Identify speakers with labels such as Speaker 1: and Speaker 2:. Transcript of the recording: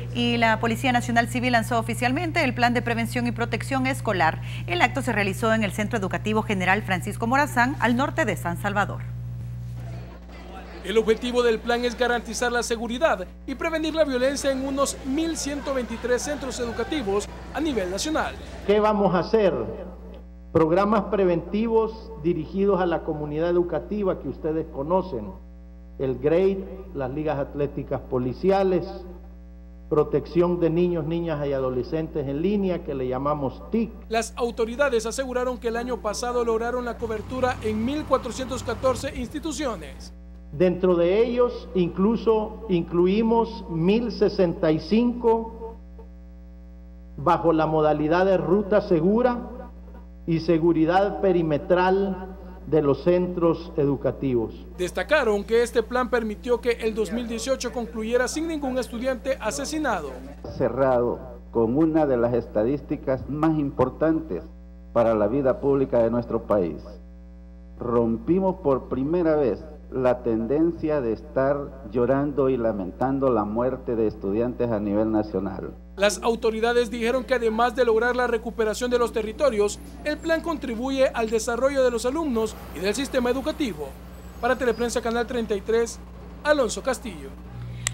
Speaker 1: Y la Policía Nacional Civil lanzó oficialmente el Plan de Prevención y Protección Escolar. El acto se realizó en el Centro Educativo General Francisco Morazán, al norte de San Salvador.
Speaker 2: El objetivo del plan es garantizar la seguridad y prevenir la violencia en unos 1.123 centros educativos a nivel nacional.
Speaker 3: ¿Qué vamos a hacer? Programas preventivos dirigidos a la comunidad educativa que ustedes conocen, el GRADE, las ligas atléticas policiales, protección de niños, niñas y adolescentes en línea, que le llamamos TIC.
Speaker 2: Las autoridades aseguraron que el año pasado lograron la cobertura en 1.414 instituciones.
Speaker 3: Dentro de ellos incluso incluimos 1.065 bajo la modalidad de ruta segura y seguridad perimetral de los centros educativos.
Speaker 2: Destacaron que este plan permitió que el 2018 concluyera sin ningún estudiante asesinado.
Speaker 4: Cerrado con una de las estadísticas más importantes para la vida pública de nuestro país. Rompimos por primera vez la tendencia de estar llorando y lamentando la muerte de estudiantes a nivel nacional.
Speaker 2: Las autoridades dijeron que además de lograr la recuperación de los territorios, el plan contribuye al desarrollo de los alumnos y del sistema educativo. Para Teleprensa Canal 33, Alonso Castillo.